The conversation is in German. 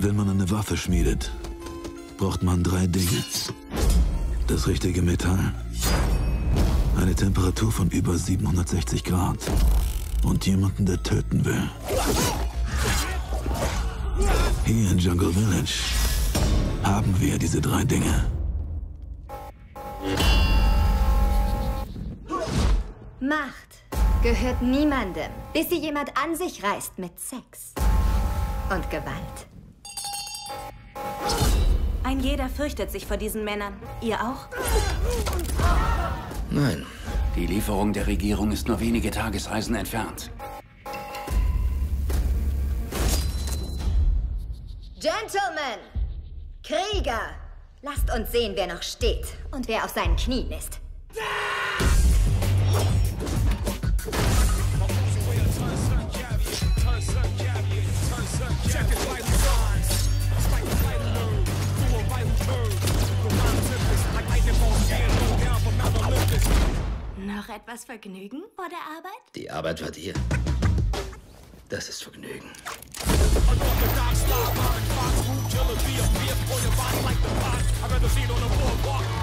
Wenn man eine Waffe schmiedet, braucht man 3 Dinge. Das richtige Metall, eine Temperatur von über 760 Grad und jemanden, der töten will. Hier in Jungle Village haben wir diese 3 Dinge. Macht gehört niemandem, bis sie jemand an sich reißt mit Sex und Gewalt. Ein jeder fürchtet sich vor diesen Männern. Ihr auch? Nein. Die Lieferung der Regierung ist nur wenige Tagesreisen entfernt. Gentlemen, Krieger, lasst uns sehen, wer noch steht und wer auf seinen Knien ist. Noch etwas Vergnügen vor der Arbeit? Die Arbeit war dir. Das ist Vergnügen. I'd rather see it on the boardwalk.